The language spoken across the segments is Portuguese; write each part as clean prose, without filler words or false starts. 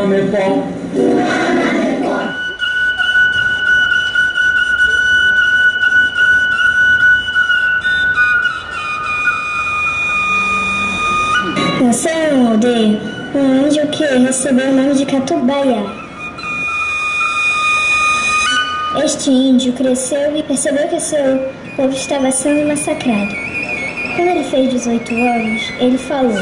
Mepó. Nasceu em uma aldeia um índio que recebeu o nome de Catubaiá. Este índio cresceu e percebeu que seu povo estava sendo massacrado. Quando ele fez 18 anos, ele falou: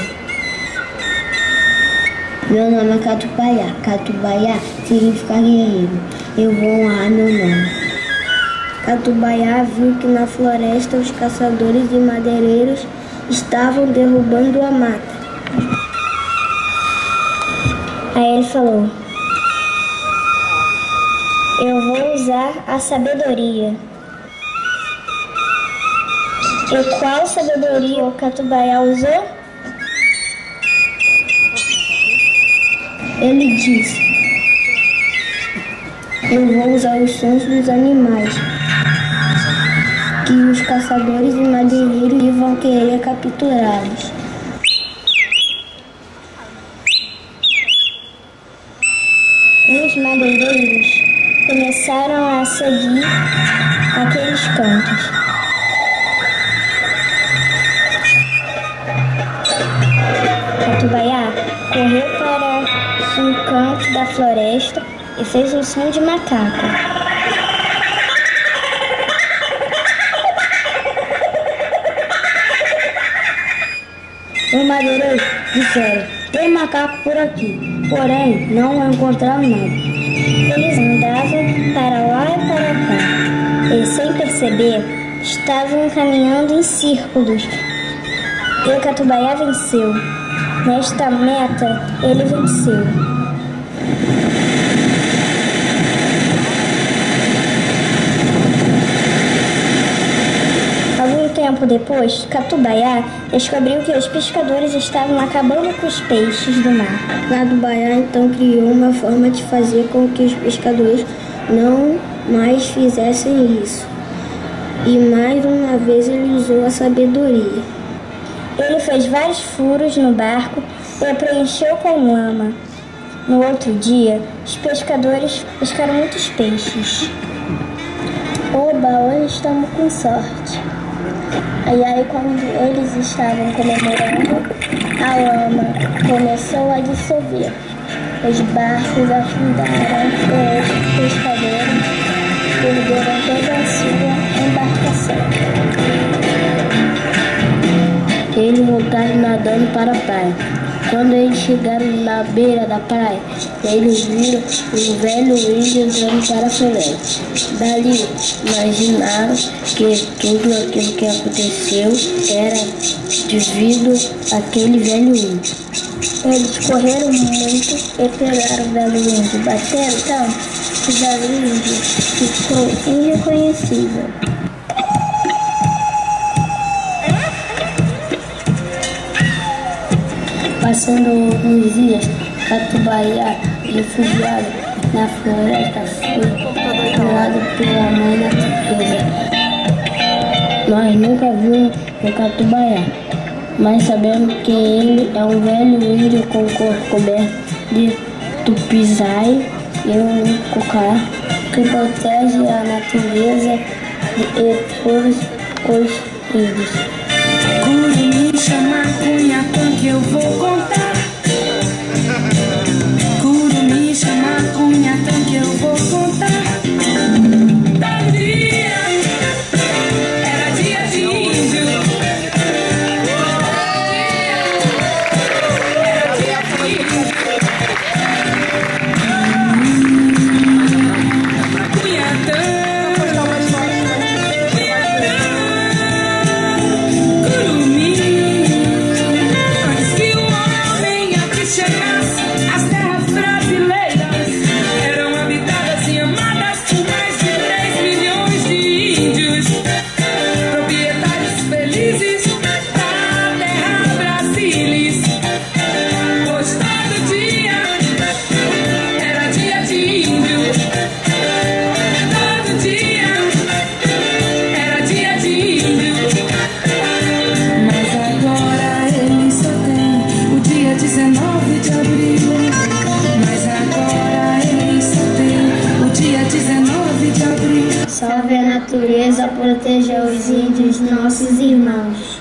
meu nome é Catubaiá. Catubaiá significa guerreiro. Eu vou honrar meu nome. Catubaiá viu que na floresta os caçadores e madeireiros estavam derrubando a mata. Aí ele falou: eu vou usar a sabedoria. E qual sabedoria o Catubaiá usou? Ele disse: eu vou usar os sons dos animais, que os caçadores e madeireiros vão querer capturá-los. Os madeireiros começaram a seguir aqueles cantos. Catubaiá correu para um canto da floresta e fez um som de macaco. Os madeireiros disseram: tem macaco por aqui, porém não encontraram nada. Eles andavam para lá e para cá, e sem perceber, estavam caminhando em círculos. E o Catubaiá venceu. Nesta meta, ele venceu. Algum tempo depois, Catubaiá descobriu que os pescadores estavam acabando com os peixes do mar. Catubaiá então criou uma forma de fazer com que os pescadores não mais fizessem isso. E mais uma vez ele usou a sabedoria. Ele fez vários furos no barco e a preencheu com lama. No outro dia, os pescadores pescaram muitos peixes. Oba, hoje estamos com sorte. E aí, quando eles estavam comemorando, a lama começou a dissolver. Os barcos afundaram e os pescadores perderam toda a sua embarcação. Eles voltaram nadando para a praia. Quando eles chegaram na beira da praia, eles viram um velho índio entrando para a floresta. Dali, imaginaram que tudo aquilo que aconteceu era devido àquele velho índio. Eles correram muito e pegaram o velho índio. Bateram tanto que o velho índio ficou irreconhecível. Passando alguns dias, Catubaiá, refugiado na floresta, foi criado pela mãe natureza. Nós nunca vimos o Catubaiá, mas sabemos que ele é um velho índio com o corpo coberto de tupizai e um cocá que protege a natureza e todos os índios. Curumim chama cunha que eu vou contar. Curumim chama cunha que eu vou contar. Tal dia era dia de índio. Era dia de índio. Cunhatã. natureza proteja os índios, nossos irmãos.